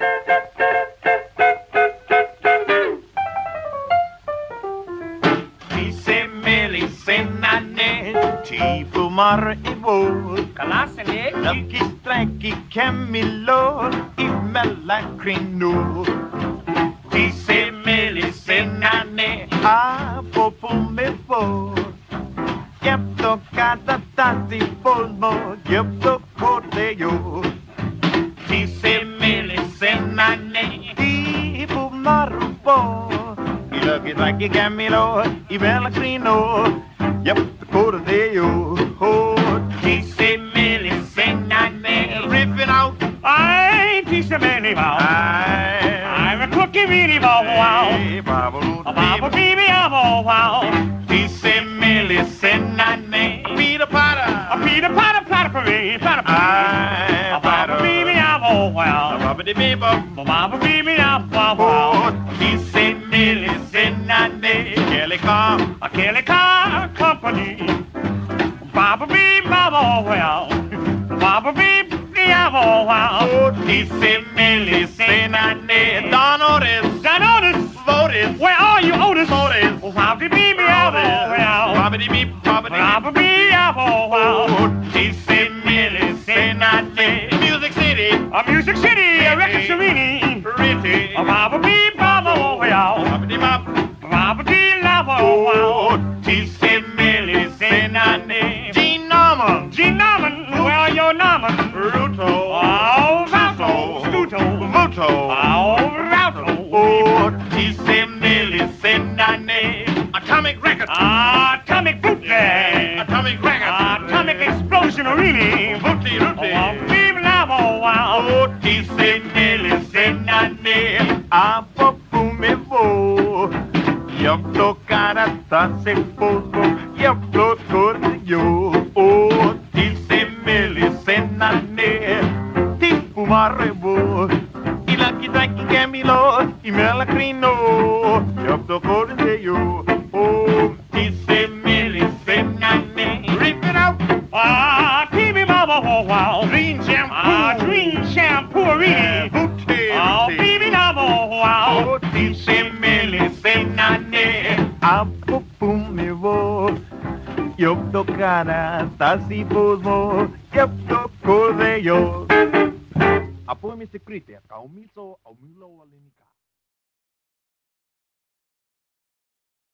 Ti fumar i vår. Kalasen är Lucky Strike Camilo emellan kvinnor. Ti se melisenane apropå med vår. Jäpto kata tati polmo, jäpto kordejo. Ti se melisenane ti fumar i vår. Lucky Strike Camilo emellan kvinnor. Jäpto kordejo. Tisse melisenane ripping out. I tisse melisenane. I'm a cookie meaty bow wow. A baba baby amo wow. Tisse melisenane Peter Potter. A Peter Potter platter for me. Platter for me. A baba baby amo wow. A baba de baby. A baba baby amo wow. Tisse melisenane Kelly Car. A Kelly Car Company. Baba beep, baba well. Baba beep, diabo wow. Tisse melisenane Don Otis. Don Otis. Otis. Where are you, Otis? Otis. Baba beep, diabo well. Baba de beep. Baba beep, diabo wow. Tisse melisenane Music City. A Music City, a record Serini. Pretty. A baba beep, baba well. Baba de bop. Baba beep, diabo wow. Tisse melisenane Gene Norman. Gene Norman, where are your Norman? Ruto. Oh, Ruto. Stuto. Muto. Oh, Ruto. Tisse melisenane Atomic Record. Atomic bootleg. Atomic Record. Atomic explosion, really. Ruti, Ruti. Wow. Tisse melisenane Apopumevo. Jävla karata se polvo, jävla korjo. Tisse melisenane Tipo marrevo. I Lucky Strike Camilo emellan kvinnor. Jävla korjo. Tisse melisenane rip it out. TV Mama, wow. Green shampoo. Green shampoo, really. Baby Mama, wow. Tisse melisenane Apopumevo. Jävla karata se polvo, jävla korjo. Apoi mi se crite, ca o miso, o milo alenica.